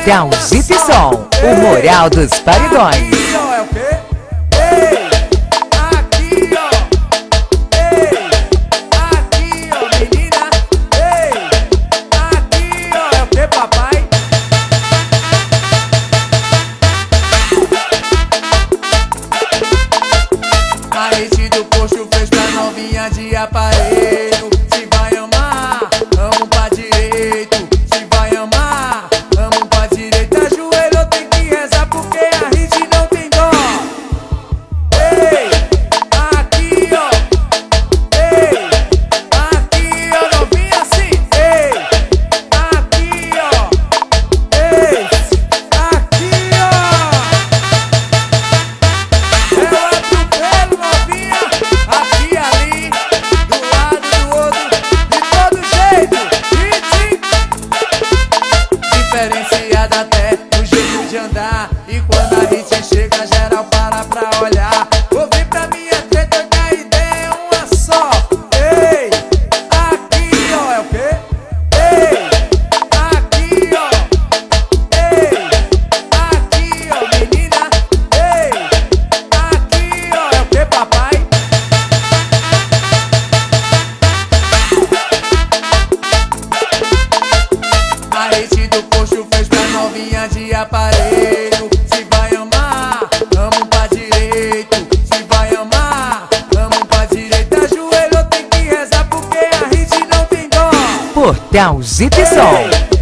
Portal Zip Som, o Moral dos Paredões. Aqui, ó, é o quê? Ei, aqui, ó. Ei, aqui, ó, menina. Ei, aqui, ó, é o quê, papai? A rede do posto fez pra novinha de aparelho. Se vai amar, amo pra direito. Se vai amar, amo pra direita. Ajoelhou, tem que rezar porque a rede não tem dó. Ei, aqui, ó. Ei, aqui, ó, novinha assim. Ei, aqui, ó. Ei, aqui, ó. Ela atropelo, novinha. Aqui, ali, do lado, do outro, de todo jeito. Diferenciada até no jeito de andar. E quando a gente chega, geral para pra olhar. Vou vir pra minha treta, que a ideia é uma só. Ei, aqui, ó, é o quê? Ei, aqui, ó. Ei, aqui, ó, menina. Ei, aqui, ó, é o quê, papai? A rede do posto fez pra novinha de aparelho. Se vai amar, amo pra direito. Se vai amar, amo pra direita. Ajoelhou, tem que rezar porque a rede não tem dó. Portal Zip Som.